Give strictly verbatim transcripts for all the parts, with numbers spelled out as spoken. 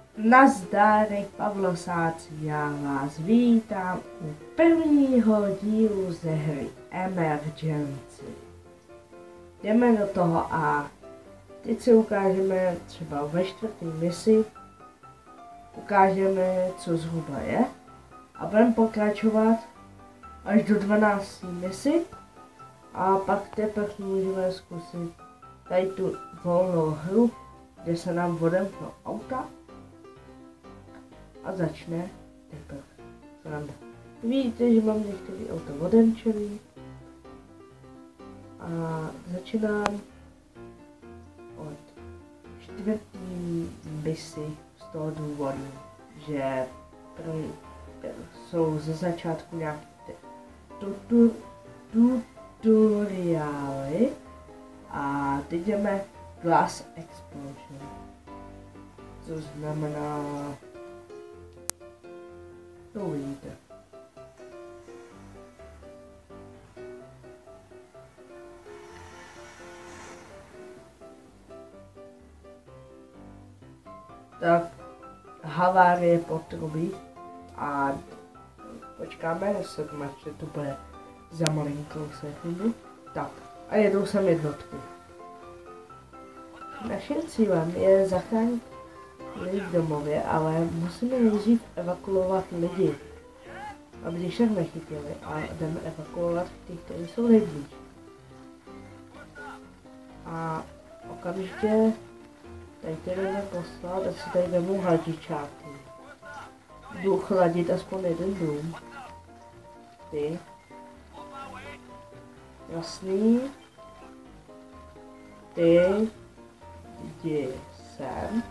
Nazdárek, Pavlosáci, já vás vítám u prvního dílu ze hry Emergency. Jdeme do toho a teď si ukážeme třeba ve čtvrté misi, ukážeme, co zhruba je a budeme pokračovat až do dvanácté misi a pak teprve můžeme zkusit tady tu volnou hru, kde se nám odemknou auta a začne teprve sranda. Vidíte, že mám některé auto odemčený a začínám od čtvrtý misi z toho důvodu, že první, jsou ze začátku nějaké tutu, tutoriály a teď jdeme Glass Explosion, co znamená, to uvidíte. Tak havárie potrubí a počkáme, než se že to bude za malinkou sekundu. Tak a jedou sem jednotky. Naším cílem je zachránit lidi v domově, ale musíme nejdřív evakuovat lidi, aby když však nechytili a jdeme evakuovat ty, kteří jsou nejblíž. A okamžitě tady ty jdeme poslat a si tady jdeme hladičáky. Jdu chladit aspoň jeden dům. Ty. Jasný. Ty. Jdi sem.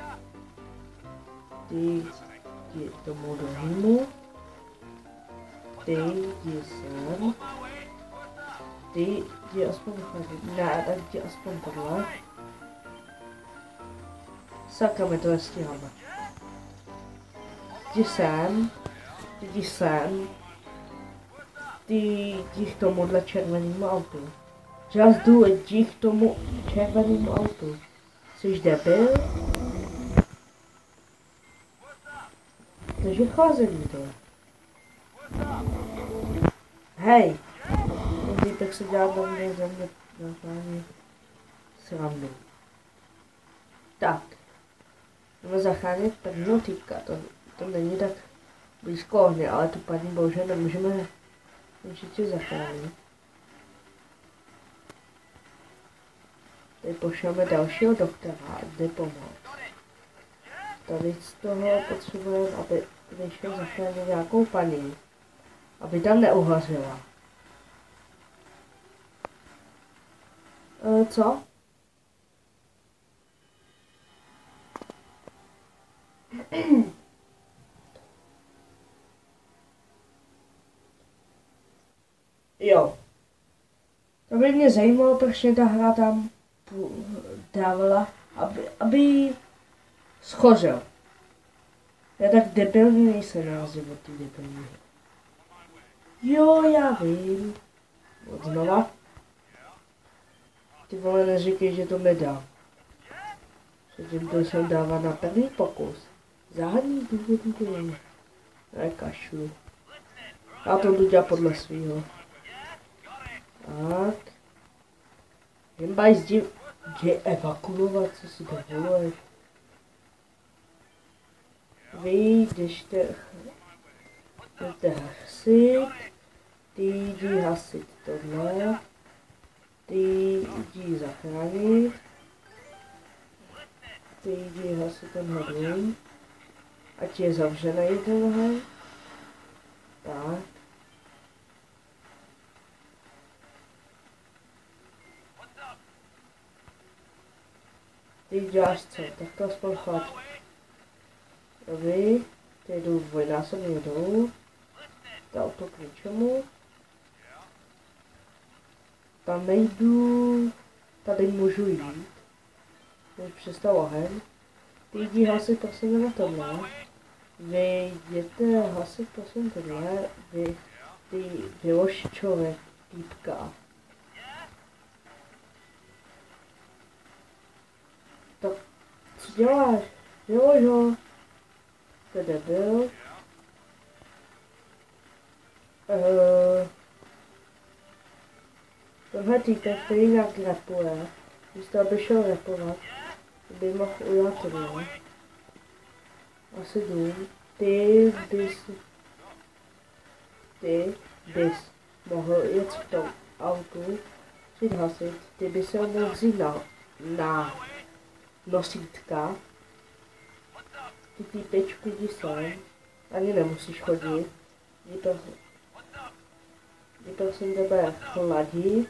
Ty jdi tomu druhému. Ty jdi sem. Ty jdi aspoň chladit. Ne, tak jdi aspoň tohle. Sakra, my to nestíháme. Jdi sem. Ty jdi sem. Ty jdi k tomuhle červenému autu. Just do it, jdi k tomu červenému autu. Jsi debil? Takže chlazení to. Hej! Líbek se dělat na mě ze mě normálně srandu. Tak. Jdeme zachránit prvního týpka, to, to není tak blízko ohně, ale tu paní bože nemůžeme určitě zachránit. Tady pošleme dalšího doktora, ať jde pomoct. Tady z toho potřebujeme, aby vyšel zachránit nějakou paní, aby tam neuhořila. E, co? Jo. To by mě zajímalo, proč ta hra tam dávala, aby, aby schořel. Já tak debilní nejsem na rozdíl od té debilní. Jo, já vím. Od znova. Ty vole, neříkej, že to nedá. Předtím to jsem dával na první pokus. Žádný důvod to není. Ne, kašlu. Já to jdu dělat podle svýho. Tak. Jen baj zdi... Jde evakuovat, co si dovoluješ. Vy, když te... Jdete hasit. Ty jdi hasit tohle. Ty jdi zachránit. Ty jdi hasit tenhle dům. Ať je zavřený tenhle. Tak. Ty děláš co? Tak to aspoň chlad. Vy, ty jdu dvojnásobně dolů. To auto k ničemu. Tam nejdu. Tady můžu jít. Už přestal oheň. Ty jdi hasit prosím na tohle. Vy jděte hasit prosím tohle. Vy, ty vylož člověk, týpka. Tak co děláš? Jo, jo. To debil. Uh, tenhle týpek, který nějak rapuje, místo aby šel rapovat, by mohl udělat tohle. Asi dům. Ty bys... Ty bys mohl jet v tom autu, přijít hasit, ty bys se mohl vzít na, na nosítka, ty týpečku jdi sem, ani nemusíš chodit, jdi prosím, jdi prosím tebe chladit,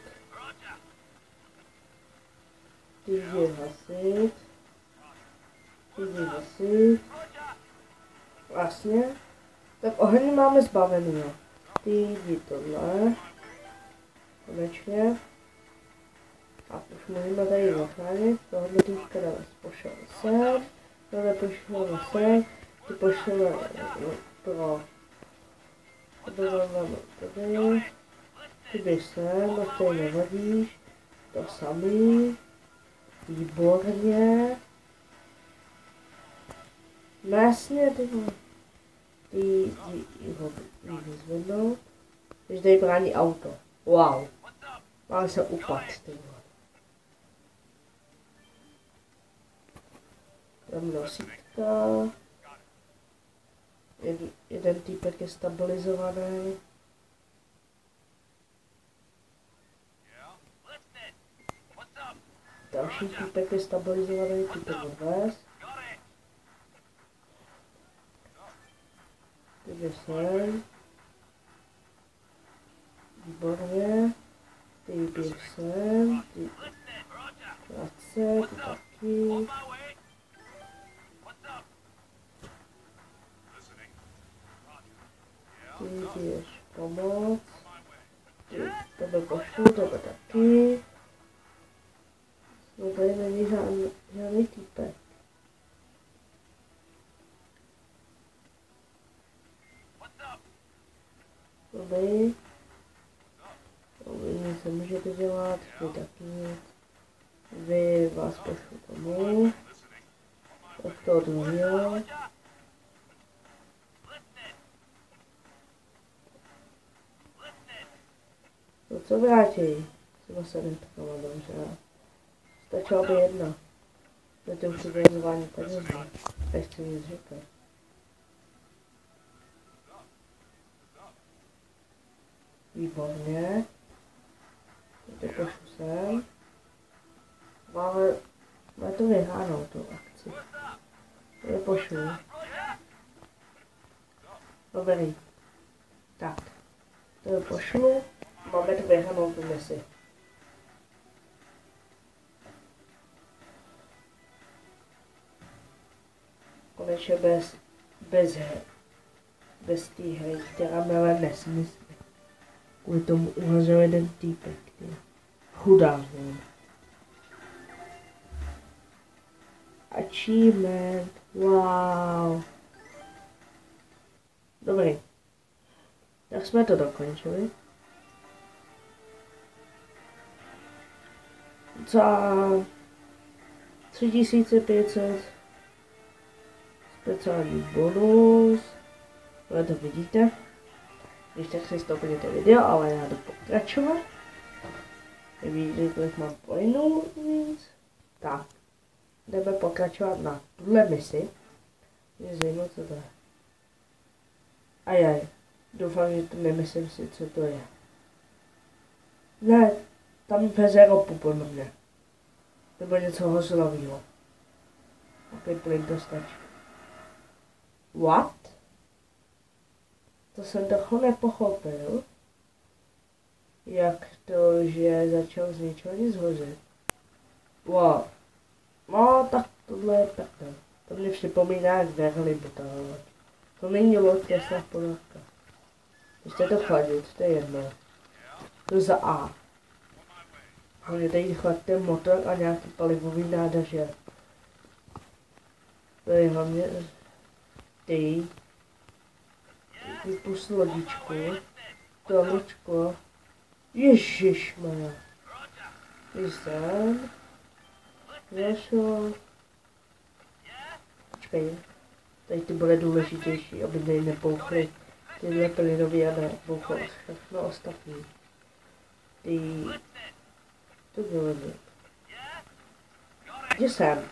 ty jdi hasit, ty jdi hasit, vlastně, tak oheň máme zbavený, jo. Ty jdi tohle, konečně, a už můžeme tady zachránit, tohle týpka dáme pošel sem, tohle pošleme sem, ty pošleme pro, tohle máme tady, ty bys sem, a tady nevadíš, to samý, výborně, no jasně, ty vole. Ty, ty ho vyzvednou, takže tady brání auto. Wow. Máme se upad, ty vole. Tam nosítka. Jed, jeden týpek je stabilizovaný. Další týpek je stabilizovaný, týpek odvez. Ty sem. Výborně. Ty běž sem. Ty krátce, ty taky. Ty běž pomoc. Ty tebe pošlu, tebe taky. No tady není žádný, žádný týpek. Vy, vy nic nemůžete dělat, vy taky nic. Vy vás pošlu domů. Tak to druhého. No co vrátí? Třeba se netkala dobře. Stačila by jedna. To je už vyjezování penězí. Nechci nic říkat. Výborně. Teď pošlu sem. Máme, máme to vyhránou, tu akci. To je pošlu. Dobrý. Tak. To je pošlu. Máme to vyhránou tu misi. Konečně bez, bez hry. Bez té hry, která měla nesmysl. Kvůli tomu uvařil jeden týpek, ty. Chudák, ne? Achievement, wow. Dobrý. Tak jsme to dokončili. Za tři tisíce pět set speciální bonus. Tohle to vidíte. Když tak si stopněte video, ale já jdu pokračovat. Vidíte, kolik mám poinů víc. Tak. Jdeme pokračovat na tuhle misi. Mě zajímá, co to je. Ajaj. Doufám, že to nemyslím si, co to je. Ne, tam veze ropu podle mě. Nebo něco hořlavého. Takový plyn to stačí. What? To jsem trochu nepochopil. Jak to, že začal z ničeho nic hořet. Wow. No, tak tohle je peklo. To mě připomíná jak Verlibu ta loď. To není loď, je snad ponorka. Ještě to chladit, to je jedno. To za A. Hlavně tady chlaďte motor a nějaký palivový nádrže. To je hlavně ty. Vypust lodičku. To loďko. Ježišmarja. Ty sem. Zašel. Počkej. Tady ty bude důležitější, aby tady nepouchly tyhle plynový a nebouchlo všechno ostatní. Ty... To vyložit. Jdi sem.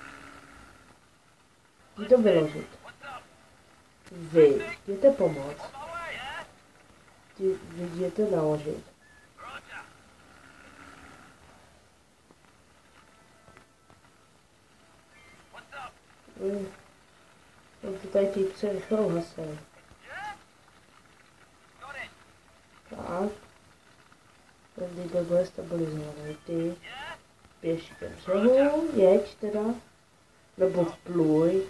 Jdi to vyložit. Vy, jděte pomoct. Ty, vy jděte naložit. Vy, to tady týpce rychle uhasili. Tak. Ten Deagle bude stabilizovaný. Ty běž ke břehu, jeď teda. Nebo vpluj.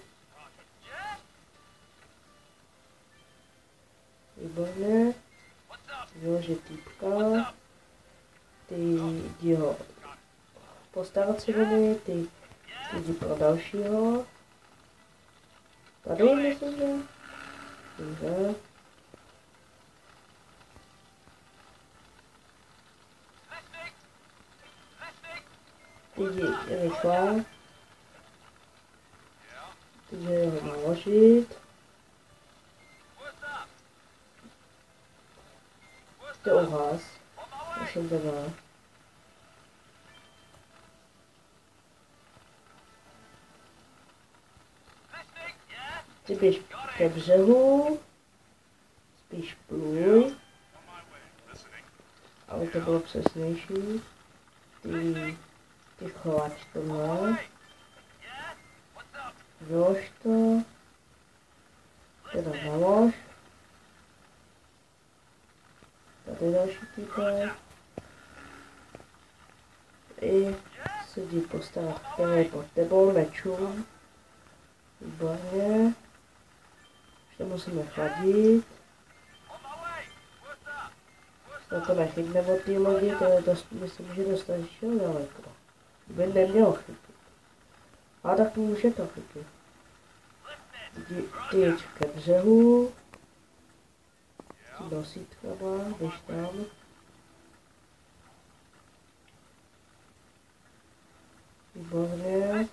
Výborně. Vyložit týpka. Ty jdi ho postarat si viny, ty jdi pro dalšího. Tady myslím, že? Dobře. Ty jdi rychle. Ty jdi ho naložit. Ty uhas. Už jsem teda. Ty běž ke břehu. Spíš pluj. Ale to bylo přesnější. Ty, ty chovač tohle. Vylož to. Teda nalož. Tady další týpek. I se jdi postarat, který je pod tebou, nečum. Výborně. Ještě musíme chladit. Na to nechybne od té lodi, to je dost, myslím, že dostatečně daleko. By nemělo chytit. A tak může to chytit. Ty, ty jeď ke břehu. Nosítkama, běž tam. Výborně.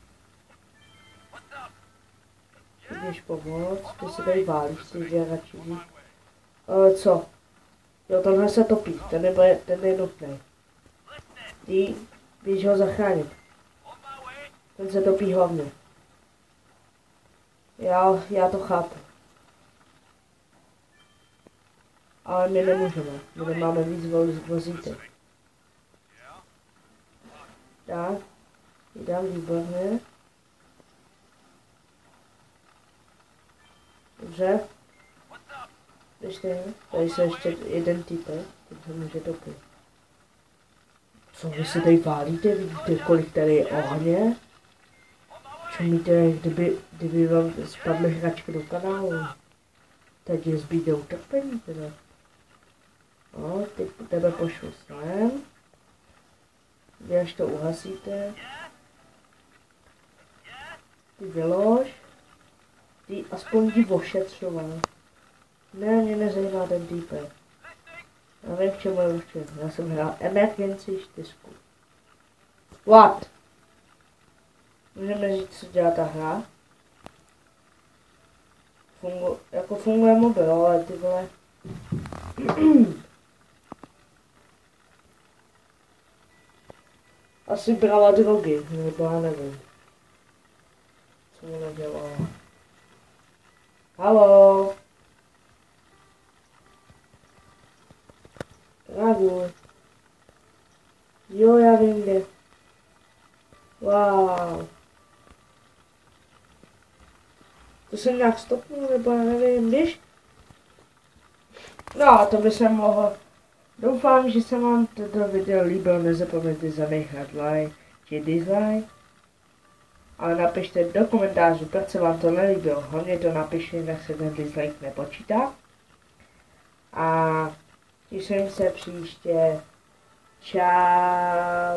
Ty běž pomoct, ty si tady válíš, ty jde radši víc. Ale co? Jo, tenhle se topí, ten je, ten je nutný. Ty běž ho zachránit. Ten se topí hlavně. Já, já to chápu. Ale my nemůžeme, my nemáme víc vozítek. Tak, jdám výborně. Dobře. Ještě, tady se ještě jeden typek, ten se může topit. Co vy si tady válíte, vidíte kolik tady je ohně? Čumíte, kdyby, kdyby vám spadly hračky do kanálu. Teď je zbýde utrpení teda. No, teď tebe pošlu sem. Vy až to uhasíte. Ty vylož. Ty aspoň jdi ošetřoval. Ne, mě nezajímá ten týpek. Já vím, k čemu je určen. Já jsem hrál Emergency čtyřku. What? Můžeme říct, co dělá ta hra? Fungu, jako funguje mobil, ale ty vole. Asi brala drogy, nebo já nevím. Co mi nedělala. Haló? Reaguj. Jo, já vím kde. Wow. To jsem nějak stopnul, nebo já nevím, když? No, to by se mohlo. Doufám, že se vám toto video líbilo, nezapomeňte zanechat like či dislike. Ale napište do komentářů, proč se vám to nelíbilo. Hlavně to napište, jak se ten dislike nepočítá. A těším se příště. Čau.